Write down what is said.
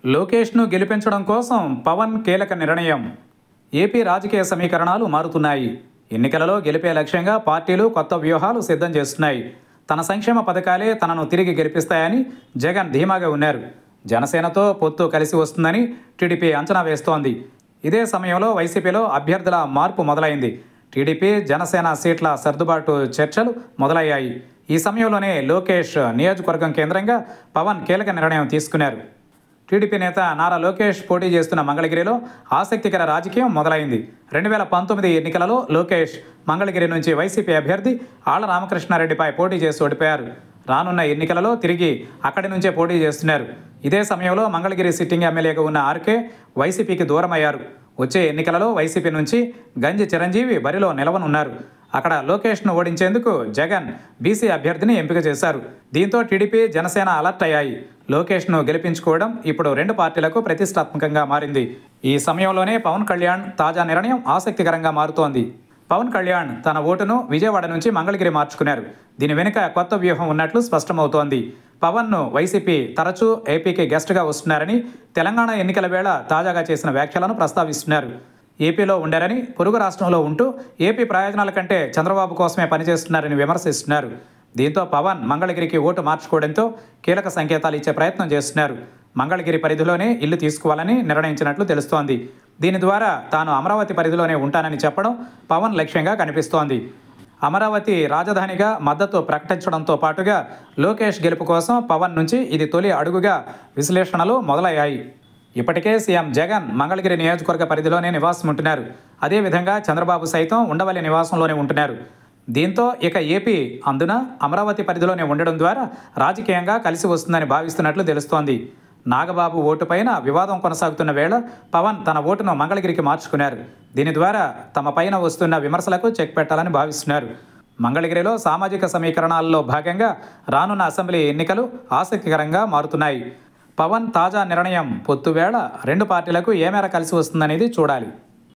లోకేష్ను గెలిపించడం కోసం పవన్ కీలక నిర్ణయం. ఏపీ రాజకీయ సమీకరణాలు మారుతున్నాయి. ఎన్నికలలో గెలిపే లక్ష్యంగా పార్టీలు కొత్త వ్యూహాలు సిద్ధం చేస్తున్నాయి. తన సంక్షేమ పథకాలే తనను తిరిగి గెలిపిస్తాయని జగన్ ధీమాగా ఉన్నారు. జనసేనతో పొత్తు కలిసి వస్తుందని టీడీపీ అంచనా వేస్తోంది. ఇదే సమయంలో వైసీపీలో అభ్యర్థుల మార్పు మొదలైంది. టీడీపీ జనసేన సీట్ల సర్దుబాటు చర్చలు మొదలయ్యాయి. ఈ సమయంలోనే లోకేష్ నియోజకవర్గం కేంద్రంగా పవన్ కీలక నిర్ణయం తీసుకున్నారు. టీడీపీ నేత నారా లోకేష్ పోటీ చేస్తున్న మంగళగిరిలో ఆసక్తికర రాజకీయం మొదలైంది. 2019 ఎన్నికలలో లోకేష్ మంగళగిరి నుంచి వైసీపీ అభ్యర్థి ఆళ్ల రామకృష్ణారెడ్డిపై పోటీ చేసి ఓడిపోయారు. రానున్న ఎన్నికలలో తిరిగి అక్కడి నుంచే పోటీ చేస్తున్నారు. ఇదే సమయంలో మంగళగిరి సిట్టింగ్ ఎమ్మెల్యేగా ఉన్న ఆర్కే వైసీపీకి దూరమయ్యారు. వచ్చే ఎన్నికలలో వైసీపీ నుంచి గంజి చిరంజీవి బరిలో నిలవనున్నారు. అక్కడ లోకేష్ను ఓడించేందుకు జగన్ బీసీ అభ్యర్థిని ఎంపిక చేశారు. దీంతో టీడీపీ జనసేన అలర్ట్ అయ్యాయి. లోకేష్ను గెలిపించుకోవడం ఇప్పుడు రెండు పార్టీలకు ప్రతిష్టాత్మకంగా మారింది. ఈ సమయంలోనే పవన్ కళ్యాణ్ తాజా నిర్ణయం ఆసక్తికరంగా మారుతోంది. పవన్ కళ్యాణ్ తన ఓటును విజయవాడ నుంచి మంగళగిరి మార్చుకున్నారు. దీని వెనుక కొత్త వ్యూహం ఉన్నట్లు స్పష్టమవుతోంది. పవన్ను వైసీపీ తరచూ ఏపీకి గెస్ట్గా వస్తున్నారని తెలంగాణ ఎన్నికల వేళ తాజాగా చేసిన వ్యాఖ్యలను ప్రస్తావిస్తున్నారు. ఏపీలో ఉండారని, పొరుగు రాష్ట్రంలో ఉంటూ ఏపీ ప్రయోజనాల కంటే చంద్రబాబు కోసమే పనిచేస్తున్నారని విమర్శిస్తున్నారు. దీంతో పవన్ మంగళగిరికి ఓటు మార్చుకోవడంతో కీలక సంకేతాలు ఇచ్చే ప్రయత్నం చేస్తున్నారు. మంగళగిరి పరిధిలోనే ఇల్లు తీసుకోవాలని నిర్ణయించినట్లు తెలుస్తోంది. దీని ద్వారా తాను అమరావతి పరిధిలోనే ఉంటానని చెప్పడం పవన్ లక్ష్యంగా కనిపిస్తోంది. అమరావతి రాజధానిగా మద్దతు ప్రకటించడంతో పాటుగా లోకేష్ గెలుపు కోసం పవన్ నుంచి ఇది తొలి అడుగుగా విశ్లేషణలు మొదలయ్యాయి. ఇప్పటికే సీఎం జగన్ మంగళగిరి నియోజకవర్గ పరిధిలోనే నివాసం ఉంటున్నారు. అదేవిధంగా చంద్రబాబు సైతం ఉండవల్లి నివాసంలోనే ఉంటున్నారు. దీంతో ఇక ఏపీ అందున అమరావతి పరిధిలోనే ఉండడం ద్వారా రాజకీయంగా కలిసి వస్తుందని భావిస్తున్నట్లు తెలుస్తోంది. నాగబాబు ఓటుపైన వివాదం కొనసాగుతున్న వేళ పవన్ తన ఓటును మంగళగిరికి మార్చుకున్నారు. దీని ద్వారా తమ పైన వస్తున్న విమర్శలకు చెక్ పెట్టాలని భావిస్తున్నారు. మంగళగిరిలో సామాజిక సమీకరణాల్లో భాగంగా రానున్న అసెంబ్లీ ఎన్నికలు ఆసక్తికరంగా మారుతున్నాయి. పవన్ తాజా నిర్ణయం పొత్తు వేళ రెండు పార్టీలకు ఏ మేర కలిసి వస్తుందనేది చూడాలి.